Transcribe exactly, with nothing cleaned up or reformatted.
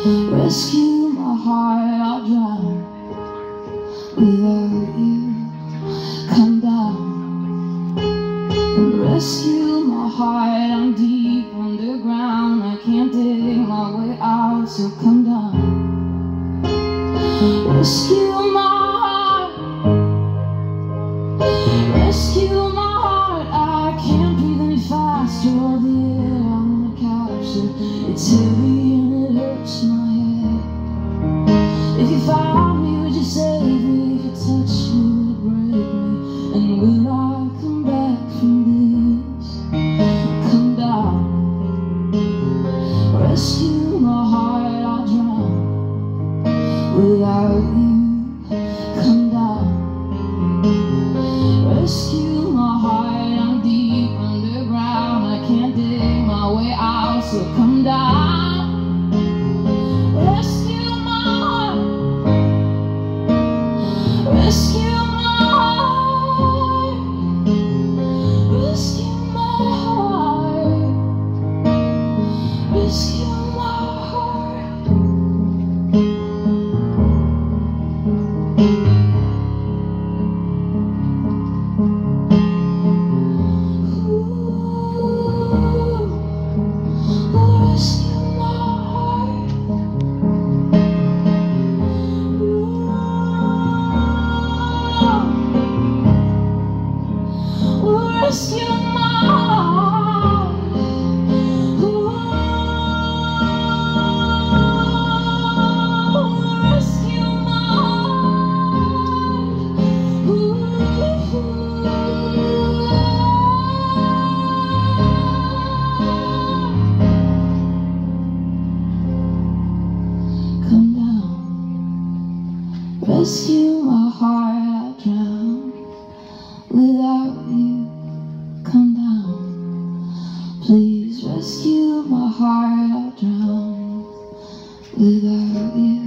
Rescue my heart, I'll drown without you. Come down and rescue my heart. I'm deep underground, I can't dig my way out, so come down. Rescue my heart, rescue my heart. I can't breathe any faster, all the air I'm gonna capture. It's heavy and it hurts my head. If you found me, would you save me? If you touched me, would it break me? And will I come back from this? Come down, rescue my heart, I'll drown without you. Come down, rescue my heart. I'm deep underground, I can't dig my way out, so come down. Rescue my heart, rescue my heart, rescue my heart, rescue my heart. Rescue my heart, rescue my heart. Come down, rescue my heart, I'll drown without you. Come down, please rescue my heart, I'll drown without you.